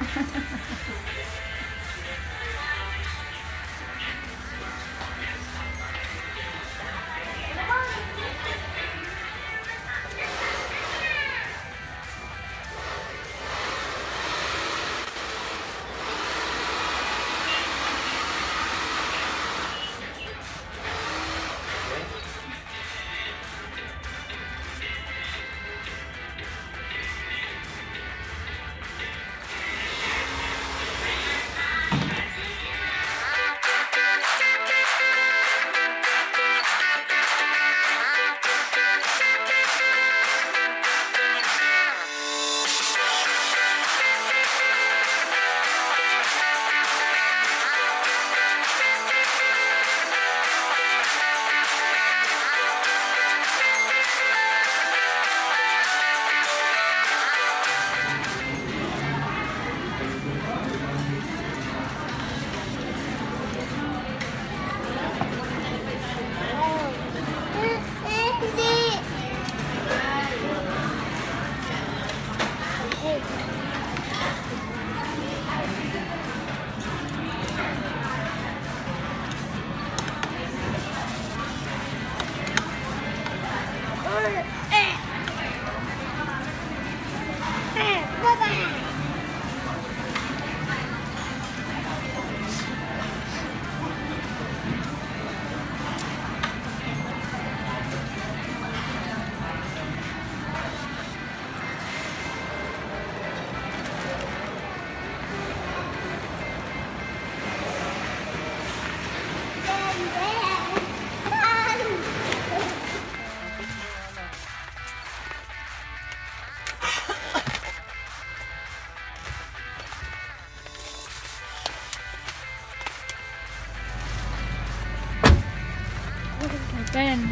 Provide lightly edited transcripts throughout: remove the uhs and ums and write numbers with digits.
Open.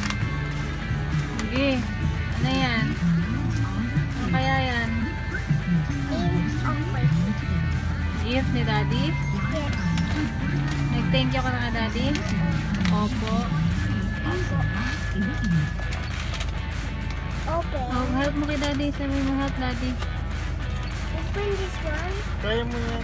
Sige. Ano yan? Ano kaya yan? If ni Daddy? Yes. Nag-thank you ka na ka, Daddy? Opo. Open. Oh, help mo kay Daddy. Sabi mo help, Daddy. Open this one. Kaya mo yan.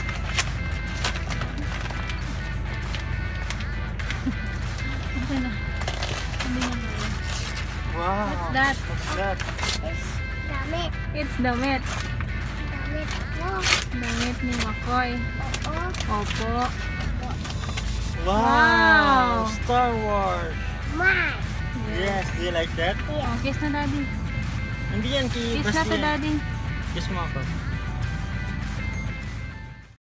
Okay na. Hindi na ba? Wow. What's that? What's that? It's damit. It's damit. Damit ako. Damit ni Makoy. Oo. Opo. Wow. Wow. Star Wars. Mine. Yes. Do you like that? Oh, kiss na, Daddy. Hindi yan. Kiss Bas na to, yan. Daddy. Kiss mo ako.